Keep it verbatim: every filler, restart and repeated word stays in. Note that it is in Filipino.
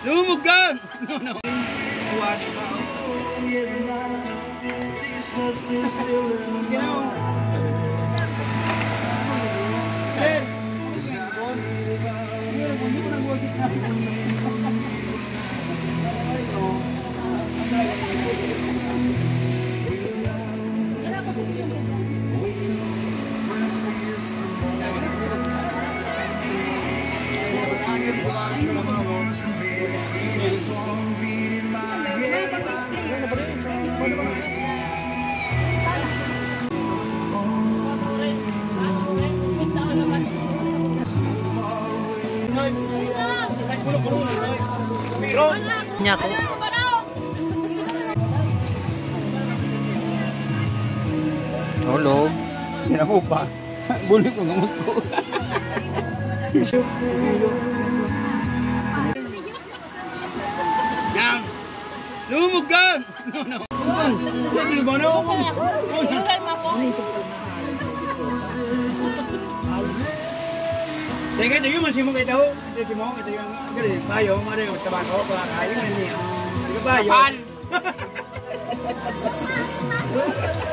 Lumog ka! No, no. Niya ko. Hello. Sina ko pa. Bulit ko gamot ko. Yang. Lumog ka! No, no. Hindi ba na ako? Teka, ito yung masih mo kayo taho. Ito mo, ito yung bayo, mga rin yung tabako, kaya yung hindi. Ito bayo.